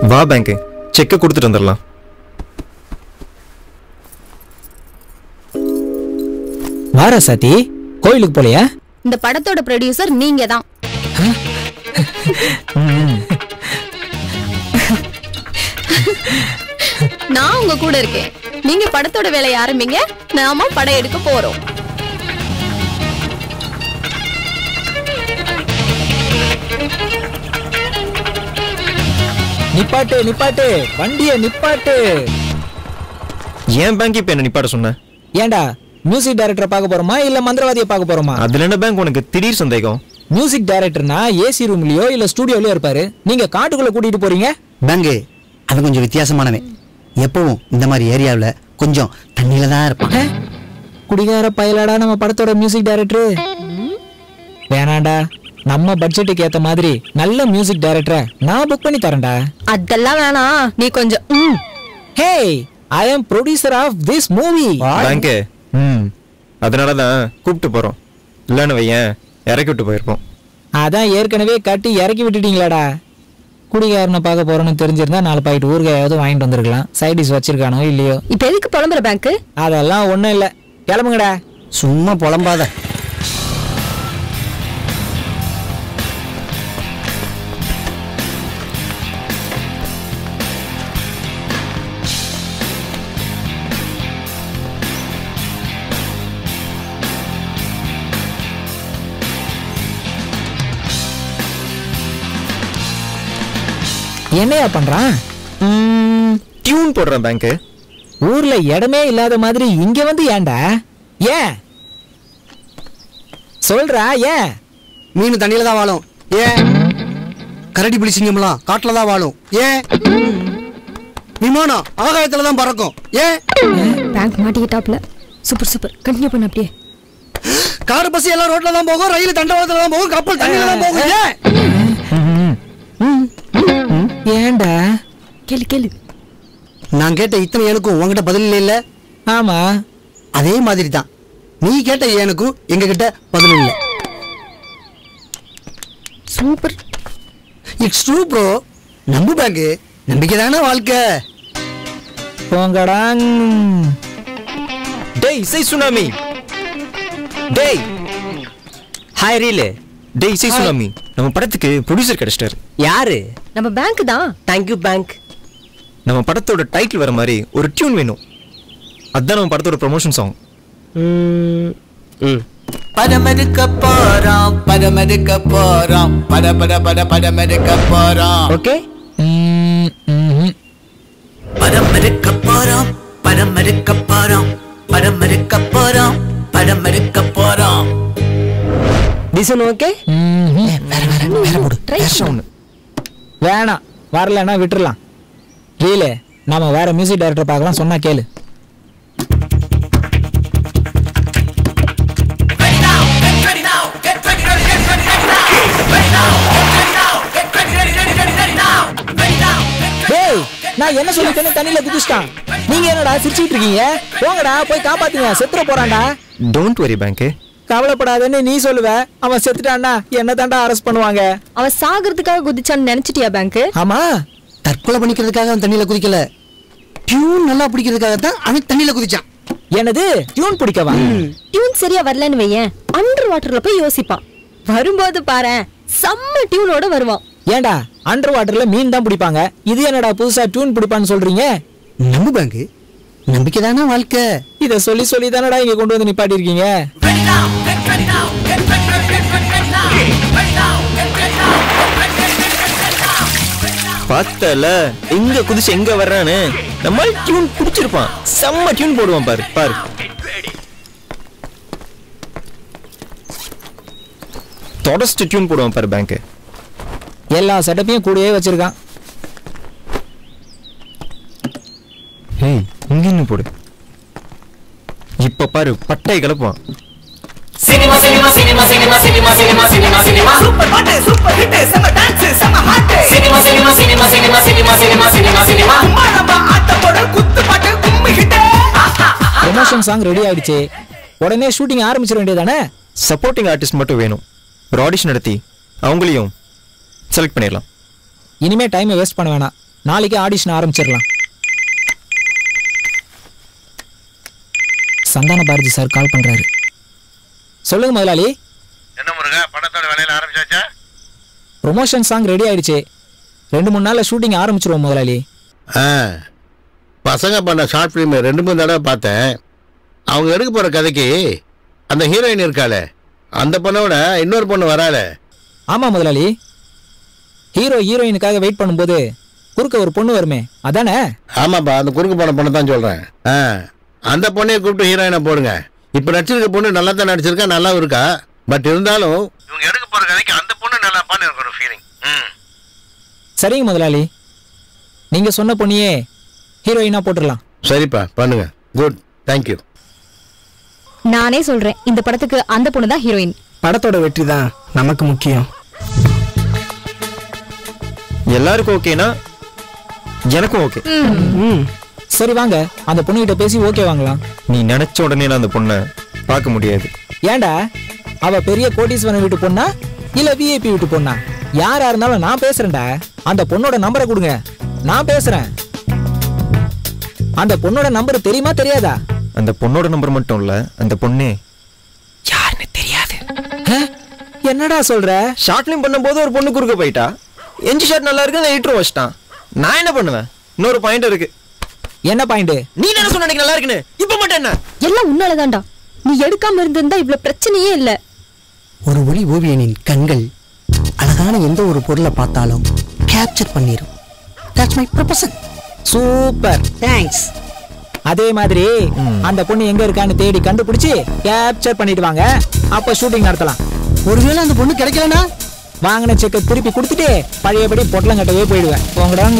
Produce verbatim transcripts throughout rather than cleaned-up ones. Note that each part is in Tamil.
வா பேங்க் செக்க கொடுத்துட்டு வந்துடலாம். வாரா சாத்தி, கோயிலுக்கு போலையா? இந்த படத்தோட ப்ரொடியூசர் நீங்க தான். நான் உங்க கூட இருக்கேன். நீங்க படத்தோட வேலையை ஆரம்பிங்க, நாம படம் எடுக்க போறோம். நிப்பாட்டு நிப்பாட்டு, வண்டிய நிப்பாட்டு. ஏன் பேங்க் இப்ப என்ன நிப்பாட்ட சொன்ன? ஏண்டா மியூசிக் டைரக்டரை பார்க்க போறோமா இல்ல மந்திரவாதியை பார்க்க போறோமா? அதுல என்ன பேங்க் உனக்கு திடீர் சந்தேகம்? மியூசிக் டைரக்டர்னா ஏசி ரூம்லயோ இல்ல ஸ்டுடியோலயோ இருப்பாரு. நீங்க காட்டுக்குள்ள கூட்டிட்டு போறீங்க. பேங்க் அவன் கொஞ்சம் வித்தியாசமானவன். எப்பவும் இந்த மாதிரி ஏரியாவுல கொஞ்சம் தண்ணியில தான் இருப்பான். குடிகார பயலாடா நம்ம படத்தோட மியூசிக் டைரக்டர். வேணாண்டா, நம்ம பட்ஜெட்டுக்கு ஏத்த மாதிரி நல்ல மியூசிக் டைரக்டரை நான் புக் பண்ணி தரேன்டா. அதெல்லாம் வேணாம், நீ கொஞ்சம். Hey, I am producer of this movie. Bank ம் அதனால தான் கூப்பிட்டு போறோம். இல்லன்னு வையேன் இறக்கி விட்டு போயிருப்போம். அதான் ஏற்கனவே கட்டி இறக்கி விட்டுட்டீங்களாடா. குடிகாரனை பார்க்க போறோம்னு தெரிஞ்சிருந்தா நாலு பாக்கெட் ஊறுகாயாவது வாங்கிட்டு வந்திருக்கலாம். சைடிஸ் வச்சிருக்கானோ இல்லையோ. இப்ப எதுக்கு புலம்புற பேங்க்? அதெல்லாம் ஒண்ணும் இல்ல, கிளம்புங்கடா. சும்மா புலம்பாத. என்னையா பண்றான்? டியூன் போடுறேன் பேங்க். ஊர்ல இடமே இல்லாத மாதிரி இங்க வந்து ஏன்டா? ஏன் சொல்றா? ஏன்? மீன் தண்ணியில தான் வாழும். ஏன்? கரடி புலி சிங்கம்லாம் காட்டுல தான் வாழும். ஏன்? விமானம் ஆகாயத்துல தான் பறக்கும். ஏன்? பேங்க் மாட்டிக்கிட்டாப்ல. சூப்பர் சூப்பர், கண்டினியூ பண்ணு அப்படியே. கார் பஸ் எல்லாம் ரோட்ல தான் போகும், ரயில் தண்டவாளத்துல தான் போகும், கப்பல் தண்ணியில தான் போகும். ஏன்? ஏன்டா? கேளு கேளு. நான் கேட்ட இத்தனை ஏனுக்கும் உங்ககிட்ட பதில் இல்லை இல்ல? ஆமா, அதே மாதிரி தான் நீ கேட்ட ஏனுக்கும் எங்க கிட்ட பதில் இல்லை. சூப்பர். It's true bro. நம்பு பேங்க், நம்பிக்கை தானே வாழ்க்கை. போங்கடாங். டேய் இசை சுனாமி. டேய் ஹாய் ரீலே. டேய் இசை சுனாமி, நம்ம படத்துக்கு ப்ரொடியூசர் கிடைச்சிட்டாரு. யாரு? நம்ம பேங்க் தான். Thank you bank. நம்ம படத்தோட டைட்டில் வர மாதிரி ஒரு டியூன் வேணும். அதான் நம்ம படத்தோட ப்ரமோஷன் சாங். படமெடுக்க போறோம், படமெடுக்க போறோம், பட பட பட படமெடுக்க போறோம். ஓகே. படமெடுக்க போறோம், படமெடுக்க போறோம், படமெடுக்க போறோம், படமெடுக்க போறோம். டிசன் ஓகே. வேற வேற வேற மூடு. வேணாம், வரலன்னா விட்டுறலாம். ரீலே, நாம வேற மியூசிக் டைரக்டர் பார்க்கலாம். சொன்னா கேளு. டேய், நான் என்ன சொல்லிட்டேன்னு தண்ணியில குதிச்சிட்டான். நீங்க என்னடா சிரிச்சிட்டு இருக்கீங்க? போங்கடா, போய் காப்பாத்துங்க. செத்துற போறான்டா. Don't worry bank. கவலைப்படாதன்னு நீ சொல்லுவ. அவன் செத்துட்டான்னா என்ன தாண்டா அரெஸ்ட் பண்ணுவாங்க? அவன் சாகிறதுக்காக குதிச்சான்னு நினைச்சிட்டியா பேங்க்? ஆமா, தற்கொலை பண்ணிக்கிறதுக்காக அவன் தண்ணியில குதிக்கல. டியூன் நல்லா பிடிக்கிறதுக்காக தான் அவன் தண்ணியில குதிச்சான். என்னது டியூன் பிடிக்கவா? டியூன் சரியா வரலன்னு வையேன், அண்டர் வாட்டர்ல போய் யோசிப்பான். வரும்போது பாரு, செம்ம டியூனோட வருவான். ஏண்டா அண்டர் வாட்டர்ல மீன் தான் பிடிப்பாங்க, இது என்னடா புதுசா டியூன் பிடிப்பான்னு சொல்றீங்க? நம்பு பேங்க், நம்பிக்கை தானே வாழ்க்கை. இத சொல்லி சொல்லி தானடா இங்க கொண்டு வந்து நிப்பாட்டி இருக்கீங்க. பார்த்தல எங்க குதிச்சு எங்க வர்றான்னு. நம்ம டியூன் பிடிச்சிருப்பான். செம்ம டியூன் போடுவான் பாரு பாரு. தொடர்ந்து டியூன் போடுவான் பாரு பேங்க். எல்லா செட்டப்பையும் கூடயே வச்சிருக்கான். ஏய் இங்க என்ன போடு. இப்ப பாரு பட்டை கலப்பான். Cinema cinema cinema cinema cinema cinema cinema cinema super பாட்டு சூப்பர் ஹிட் செம டான்ஸ் செம hot. Cinema cinema cinema cinema cinema cinema cinema cinema கும்மாளமா ஆட்ட போட குத்து பாட்டு கும்மி ஹிட். ப்ரமோஷன் சாங் ரெடி ஆயிடுச்சு. உடனே ஷூட்டிங் ஆரம்பிச்சிட வேண்டியதானே? சப்போர்ட்டிங் ஆர்டிஸ்ட் மட்டும் வேணும். ஒரு ஆடிஷன் நடத்தி அவங்களையும் செலக்ட் பண்ணிடலாம். இனிமே டைமை வேஸ்ட் பண்ண வேணாம். நாளைக்கு ஆடிஷன் ஆரம்பிச்சிடலாம். சந்தான பாரதி சார் கால் பண்றாரு. சொல்லுங்க முதலாளி. என்ன முருகா, படத்தோட வேலையில ஆரம்பிச்சாச்சா? ப்ரொமோஷன் சாங் ரெடி ஆயிடுச்சு. ரெண்டு மூணு நாள்ல ஷூட்டிங் ஆரம்பிச்சிருவோம் முதலாளி. ஆ, பசங்க பண்ண ஷார்ட் ஃபிலிம் ரெண்டு மூணு தடவை பார்த்தேன். அவங்க எடுக்க போற கதைக்கு அந்த ஹீரோயின் இருக்காளே, அந்த பொண்ணோட இன்னொரு பொண்ணு வராள. ஆமா முதலாளி, ஹீரோ ஹீரோயினுக்காக வெயிட் பண்ணும்போது குறுக்க ஒரு பொண்ணு வருமே, அதானே? ஆமாப்பா, அந்த குறுக்கு போன பொண்ணு தான் சொல்றேன். ஆ, அந்த பொண்ணையை கூப்பிட்டு ஹீரோயினை போடுங்க. இப்ப நடிச்சிருக்க பொண்ணு நல்லா தான் நடிச்சிருக்கா, நல்லா இருக்கா. பட் இருந்தாலும் இவங்க எடுக்க போற கதைக்கு அந்த பொண்ணு நல்லா பான்னு எனக்கு ஒரு ஃபீலிங். சரிங்க முதலாளி, நீங்க சொன்ன பொண்ணையே ஹீரோயினா போட்டுடலாம். சரிப்பா, பண்ணுங்க. Good, thank you. நானே சொல்றேன், இந்த படத்துக்கு அந்த பொண்ணு தான் ஹீரோயின். படத்தோட வெற்றி தான் நமக்கு முக்கியம். எல்லாருக்கும் ஓகேனா எனக்கும் ஓகே. சரி வாங்க, அந்த பொண்ணுகிட்ட பேசி ஓகே வாங்கலாம். நீ நினைச்ச உடனே நான் அந்த பொண்ணை பார்க்க முடியாது. ஏண்டா, அவ பெரிய கோடீஸ்வரன் வீட்டு பொண்ணா இல்ல விஐபி வீட்டு பொண்ணா? யாரா இருந்தாலும் நான் பேசுறேன்டா. அந்த பொண்ணோட நம்பரை கொடுங்க, நான் பேசுறேன். அந்த பொண்ணோட நம்பர் தெரியுமா தெரியாதா? அந்த பொண்ணோட நம்பர் மட்டும் இல்ல, அந்த பொண்ணே யாருன்னு தெரியாது. என்னடா சொல்ற? ஷார்ட் ஃபிலிம் பண்ணும்போது ஒரு பொண்ணு குறுக்க போயிட்டா. எஞ்சி ஷாட் நல்லா இருக்கு, அந்த எடிட்டர் வச்சிட்டான். நான் என்ன பண்ணுவேன்? இன்னொரு பாயிண்ட் இருக்கு. என்ன பாயிண்ட்? நீ என்ன சொன்ன நல்லா இருக்குன்னு? இப்ப மட்டும் என்ன? எல்லாம் உன்னாலதான்டா. நீ எடுக்காம இருந்திருந்தா இவ்வளவு பிரச்சனையே இல்ல. ஒரு ஒளி ஓவியனின் கண்கள் அழகான எந்த ஒரு பொருளை பார்த்தாலும் கேப்சர் பண்ணிரும். That's my proposal. Super, thanks. அதே மாதிரி அந்த பொண்ணு எங்க இருக்கான்னு தேடி கண்டுபிடிச்சு கேப்சர் பண்ணிட்டு வாங்க. அப்ப ஷூட்டிங் நடத்தலாம். ஒருவேளை அந்த பொண்ணு கிடைக்கலனா வாங்கின செக்கை திருப்பி கொடுத்துட்டு பழையபடி பொட்டலம் கட்டவே போயிடுவேன். போங்கடாங்க.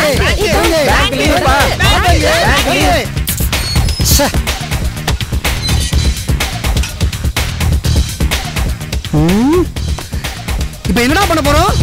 இப்ப என்னடா பண்ண போறோம்?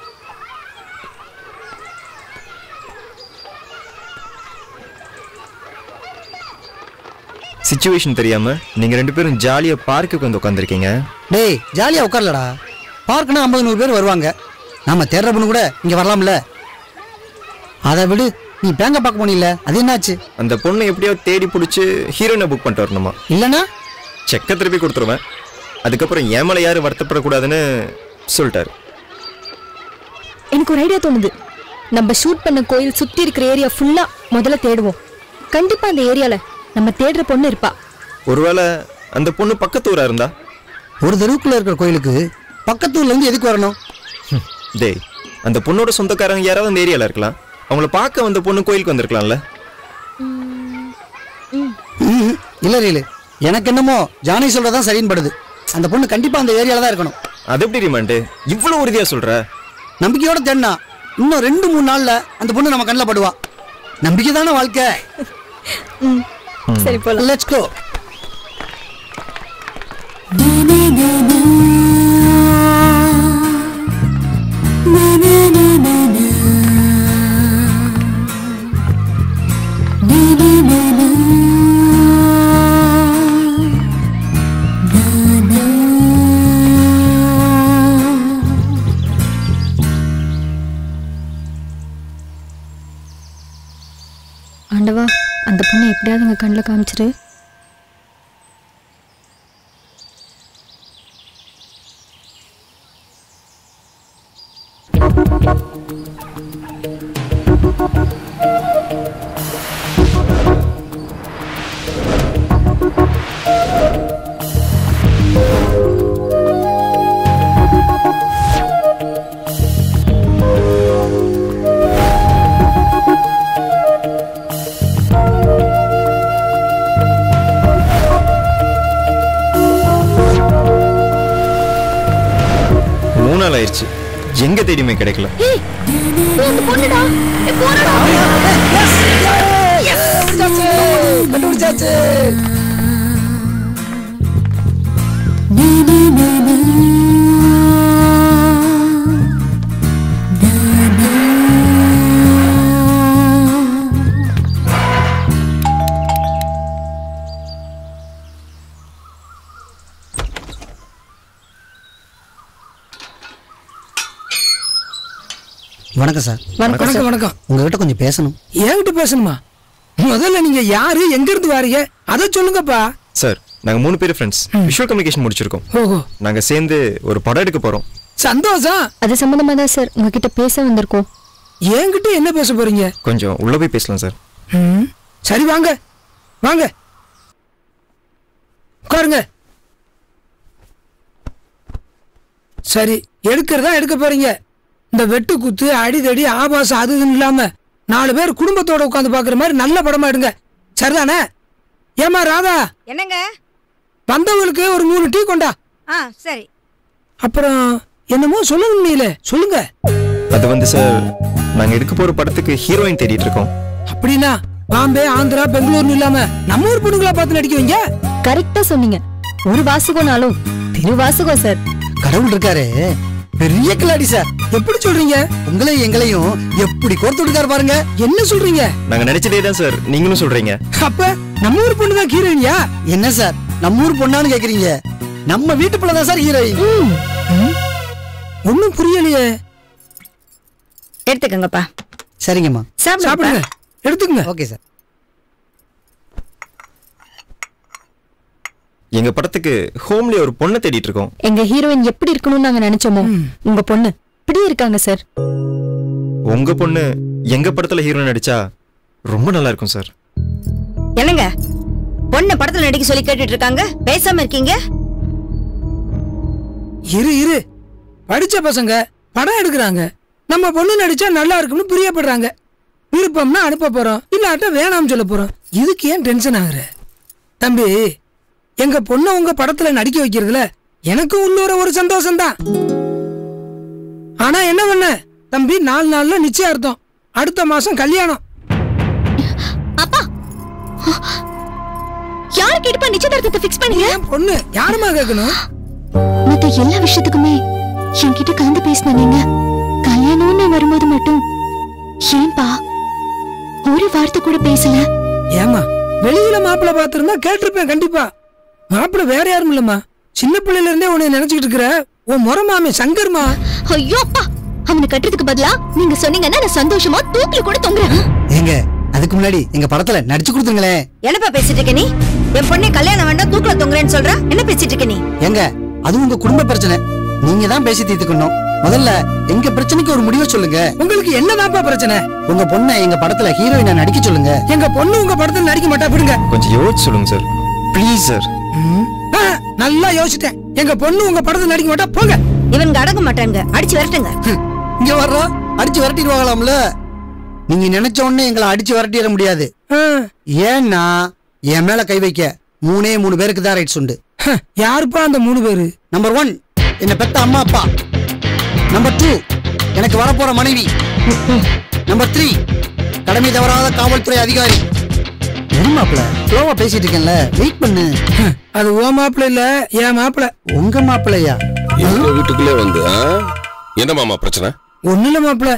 சிச்சுவேஷன் தெரியாம நீங்க ரெண்டு பேரும் ஜாலியா பார்க்குக்கு வந்து உட்காந்துருக்கீங்க. டேய், ஜாலியா உட்காரலடா. பார்க்கணும் ஐம்பது நூறு பேர் வருவாங்க. நாம தேடுற பொண்ணு கூட இங்க வரலாம்ல. அதை விடு, நீ பேங்க பார்க்க போனில்ல, அது என்னாச்சு? அந்த பொண்ணை எப்படியோ தேடி பிடிச்சி ஹீரோயினை புக் பண்ணிட்டு வரணுமா? இல்லனா செக்கை திருப்பி கொடுத்துருவேன். அதுக்கப்புறம் ஏமலை யாரும் வருத்தப்படக்கூடாதுன்னு சொல்லிட்டாரு. எனக்கு ஒரு ஐடியா தோணுது. நம்ம ஷூட் பண்ண கோயில் சுத்தி இருக்கிற ஏரியா ஃபுல்லா முதல்ல தேடுவோம். கண்டிப்பா அந்த ஏரியால நம்ம தேடுற பொண்ணு இருப்பா. ஒருவேளை அந்த பொண்ணு பக்கத்து ஊரா இருந்தா? ஒரு தெருவுக்குள்ள இருக்கிற கோயிலுக்கு பக்கத்து ஊர்ல இருந்து எதுக்கு வரணும்? டேய், அந்த பொண்ணோட சொந்தக்காரங்க யாராவது அந்த ஏரியால இருக்கலாம். அவங்கள பார்க்க வந்த பொண்ணு கோயிலுக்கு வந்திருக்கலாம்ல. இல்ல ரீலு, எனக்கு என்னமோ ஜானகி சொல்றதான் சரின்னு படுது. அந்த பொண்ணு கண்டிப்பா அந்த ஏரியால தான் இருக்கணும். அது எப்படி ரிமாண்டு இவ்வளவு உறுதியா சொல்ற? நம்பிக்கையோட தேடினா இன்னும் ரெண்டு மூணு நாள்ல அந்த பொண்ணு நம்ம கண்ணில் படுவா. நம்பிக்கை தானே வாழ்க்கை. சரி போலாம். Let's go. ஆண்டவா, அந்த பொண்ணை எப்படியாவது எங்க கண்ணில் காமிச்சிரு. ஆயிடுச்சு, எங்க தேடியுமே கிடைக்கல. வணக்கம் சார். வணக்கம் வணக்கம். உங்ககிட்ட கொஞ்சம் பேசணும். என்கிட்ட பேசணுமா? முதல்ல நீங்க யாரு, எங்க இருந்து வாரீங்க, அதை சொல்லுங்கப்பா. சார் நாங்க மூணு பேர் ஃப்ரெண்ட்ஸ், விஷுவல் கம்யூனிகேஷன் முடிச்சிருக்கோம். ஓஹோ, நாங்க சேர்ந்து ஒரு படம் எடுக்க போறோம். சந்தோஷம். அது சம்பந்தமா தான் சார் உங்ககிட்ட பேச வந்திருக்கோம். என்கிட்ட என்ன பேச போறீங்க? கொஞ்சம் உள்ள போய் பேசலாம் சார். ம், சரி வாங்க வாங்க உட்காருங்க. சரி, எடுக்கிறதா எடுக்க போறீங்க. இந்த வெட்டு குத்து அடிதடி ஆபாசம் அது இதுன்னு இல்லாம நாலு பேர் குடும்பத்தோட உட்காந்து பாக்குற மாதிரி நல்ல படமா எடுங்க. சரிதானே? ஏமா ராதா, என்னங்க? வந்தவங்களுக்கு ஒரு மூணு டீ கொண்டா. ஆ சரி. அப்புறம் என்னமோ சொல்லணும் நீல சொல்லுங்க. அது வந்து சார், நாங்க எடுக்க போற படத்துக்கு ஹீரோயின் தேடிட்டு இருக்கோம். அப்படின்னா பாம்பே, ஆந்திரா, பெங்களூர்னு இல்லாம நம்ம ஊர் பொண்ணுங்களா பார்த்து நடிக்குவீங்க? கரெக்டா சொன்னீங்க. ஒரு வாசகம்னாலும் திரு வாசகம் சார். கடவுள் இருக்காரு, பெரிய கிளாடி சார். எப்படி சொல்றீங்க? உங்களையும் எங்களையும் எப்படி கோர்த்து விட்டுக்காரு பாருங்க. என்ன சொல்றீங்க? நாங்க நினைச்சதே தான் சார் நீங்களும் சொல்றீங்க. அப்ப நம்ம ஊர் பொண்ணு தான் ஹீரோயினியா? என்ன சார் நம்ம ஊர் பொண்ணான்னு கேக்குறீங்க? நம்ம வீட்டு பிள்ளை தான் சார் ஹீரோயின். ஒண்ணும் புரியலையே. எடுத்துக்கங்கப்பா. சரிங்கம்மா, சாப்பிடுங்க, எடுத்துக்கங்க. Okay sir. எங்க படத்துக்கு ஹோம்ல ஒரு பொண்ணை தேடிட்டு இருக்கோம். எங்க ஹீரோயின் எப்படி இருக்கணும்னு நாங்க நினைச்சோமோ உங்க பொண்ணு இப்படி இருக்காங்க சார். உங்க பொண்ணு எங்க படத்துல ஹீரோயின் நடிச்சா ரொம்ப நல்லா இருக்கும் சார். என்னங்க பொண்ணு படத்துல நடிக்க சொல்லி கேட்டுட்டு இருக்காங்க, பேசாம இருக்கீங்க? இரு இரு, படிச்ச பசங்க படம் எடுக்கிறாங்க. நம்ம பொண்ணு நடிச்சா நல்லா இருக்கும்னு பிரியப்படுறாங்க. விருப்பம்னா அனுப்ப போறோம், இல்லாட்ட வேணாம்னு சொல்ல போறோம். இதுக்கு ஏன் டென்ஷன் ஆகுற? தம்பி, எங்க பொண்ணு உங்க படத்துல நடிக்க வைக்கிறதுல எனக்கு உள்ளூர ஒரு சந்தோஷம் தான். ஆனா என்ன பண்ண தம்பி, நாலு நாள்ல நிச்சயார்த்தம், அடுத்த மாசம் கல்யாணம். அப்பா, யாரு கேட்டுப்பா நிச்சயதார்த்தத்தை ஃபிக்ஸ் பண்ணீங்க? என் பொண்ணு யாருமா கேட்கணும்? மத்த எல்லா விஷயத்துக்குமே என்கிட்ட கலந்து பேசின நீங்க கல்யாணம்னு வரும்போது மட்டும் ஏன்பா ஒரு வார்த்தை கூட பேசல? ஏமா, வெளியில மாப்பிள்ள பாத்திருந்தா கேட்டிருப்பேன் கண்டிப்பா. மாப்பிள்ள வேற யாரும் இல்லம்மா, சின்ன பிள்ளையில இருந்தே உன்னை நினைச்சுக்கிட்டு இருக்கிற உன் முறை மாமே சங்கர்மா. ஐயோ அப்பா, அவனை கட்டுறதுக்கு பதிலா நீங்க சொன்னீங்கன்னா நான் சந்தோஷமா தூக்கில கூட தொங்குறேன். ஏங்க, அதுக்கு முன்னாடி எங்க படத்துல நடிச்சு கொடுத்துங்களே. என்னப்பா பேசிட்டு இருக்க நீ? என் பொண்ணே கல்யாணம் வேண்டாம் தூக்குல தொங்குறேன்னு சொல்ற, என்ன பேசிட்டு இருக்க நீ? ஏங்க, அது உங்க குடும்ப பிரச்சனை, நீங்க தான் பேசி தீர்த்துக்கணும். முதல்ல எங்க பிரச்சனைக்கு ஒரு முடிவை சொல்லுங்க. உங்களுக்கு என்னதான்ப்பா பிரச்சனை? உங்க பொண்ணை எங்க படத்துல ஹீரோயினா நடிக்க சொல்லுங்க. எங்க பொண்ணு உங்க படத்துல நடிக்க மாட்டா, விடுங்க. கொஞ்சம் யோசிச்சு சொல்லுங்க சார், ப்ளீஸ் சார். ஆ, நல்லா யோசிச்சிட்டேன். எங்க பொண்ணு உங்க படத்துல நடிக்க மாட்டா, போங்க. இவனுக்கு அடங்க மாட்டாங்க, அடிச்சு விரட்டுங்க. இங்க வர்றோம், அடிச்சு விரட்டிடுவாங்களாம்ல. நீங்க நினைச்ச உடனே எங்களை அடிச்சு விரட்டிட முடியாது. ஆ, ஏன்னா என் மேல கை வைக்க மூணே மூணு பேருக்கு தான் ரைட்ஸ் உண்டு. யாருப்பா அந்த மூணு பேரு? நம்பர் ஒன், என்ன பெத்த அம்மா அப்பா. நம்பர் டூ, எனக்கு வரப்போற மனைவி. நம்பர் த்ரீ, கடமை தவறாத காவல்துறை அதிகாரி. ஒரு மாப்பிள்ள ஸ்லோவா பேசிட்டு இருக்கேன்ல, வெயிட் பண்ணு. அது ஓ மாப்பிள்ள இல்ல, என் மாப்பிள்ள. உங்க மாப்பிள்ளையா? எங்க வீட்டுக்குள்ளே வந்து ஆ? என்ன மாமா பிரச்சனை? ஒண்ணு இல்ல மாப்பிள்ள,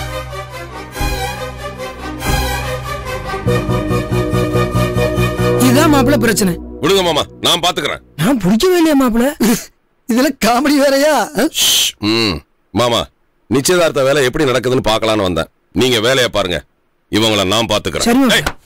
இதான் மாப்பிள்ள பிரச்சனை. விடுங்க மாமா, நான் பாத்துக்கிறேன். நான் பிடிக்கவே இல்லையா மாப்பிள்ள? இதுல காமெடி வேறையா? ம் மாமா, நிச்சயதார்த்த வேலை எப்படி நடக்குதுன்னு பார்க்கலான்னு வந்தேன். நீங்க வேலையை பாருங்க, இவங்கள நான் பாத்துக்கிறேன். சரி மாமா. ஏய்,